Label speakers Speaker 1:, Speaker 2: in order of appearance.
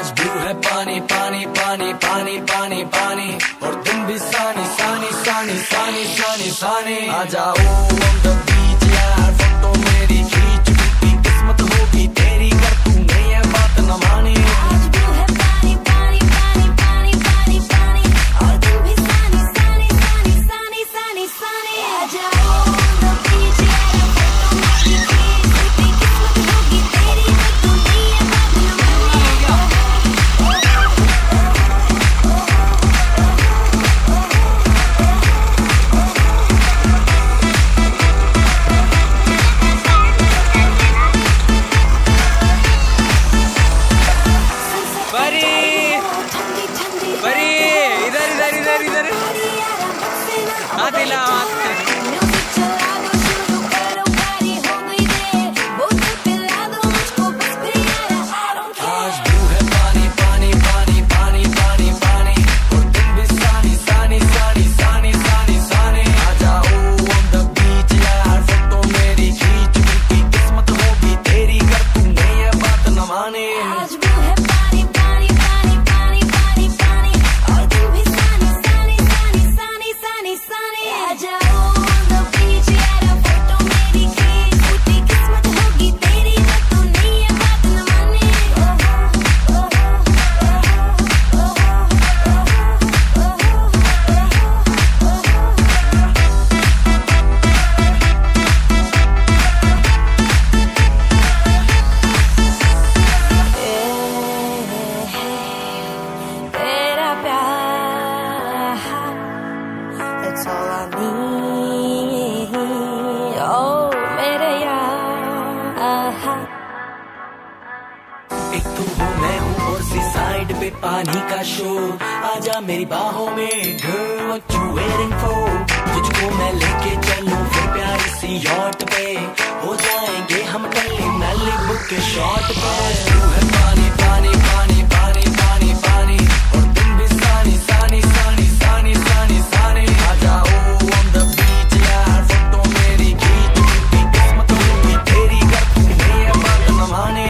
Speaker 1: आज ब्लू है पानी पानी पानी पानी पानी पानी, और दिन भी सानी सानी सानी सानी सानी सानी। आ जाओ on the beach यार, फोटो मेरी खींच, टूटी किस्मत होगी तेरी कर तूने ये बात न मानी।
Speaker 2: आज ब्लू है पानी पानी पानी पानी पानी पानी, और दिन भी सानी सानी सानी सानी सानी सानी। आ जाओ on the beach यार, फोटो मेरी खींच, टूटी किस्मत होगी तेरी कर तूने ये बात न मानी। That's all I need, oh मेरे यार।
Speaker 1: एक तू हो मैं हूँ और सी साइड पे पानी का शोर, आजा मेरी बाहों में girl what you waiting for। तुझको मैं लेके चलूं फिर प्यारी सी यॉट पे, हो जाएंगे हम कल मैलिबू के शॉट पे। तू है पानी पानी